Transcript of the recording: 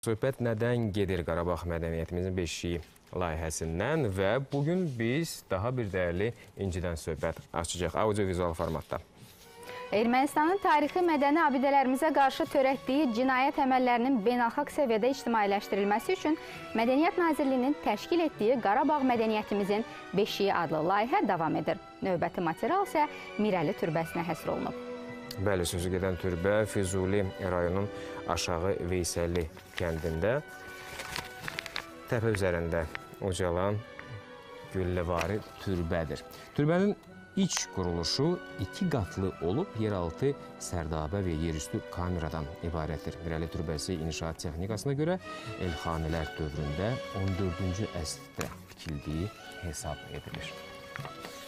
Söhbət nədən gedir Qarabağ mədəniyyətimizin beşiyi layihəsindən və bugün biz daha bir dəyərli incidən söhbət açacaq audio-vizual formatda. Ermənistanın tarixi mədəni abidələrimizə qarşı törətdiyi cinayət əməllərinin beynəlxalq səviyyədə ictimailəşdirilməsi üçün Mədəniyyət Nazirliyinin təşkil etdiyi Qarabağ mədəniyyətimizin beşiyi adlı layihə davam edir. Növbəti material isə Mirəli türbəsinə həsr olunub. Bəli, sözü gedən türbə Füzuli rayonun Aşağı Veysəlli kəndində təpə üzərində ucalan gülləvari türbədir. Türbənin İç quruluşu 2 qatlı olub, yeraltı sərdabə və yerüstü kameradan ibarətdir. Mirəli türbəsi inşaat texnikasına görə Elxanilər dövründə 14-cü əsrdə tikildiyi hesab edilir.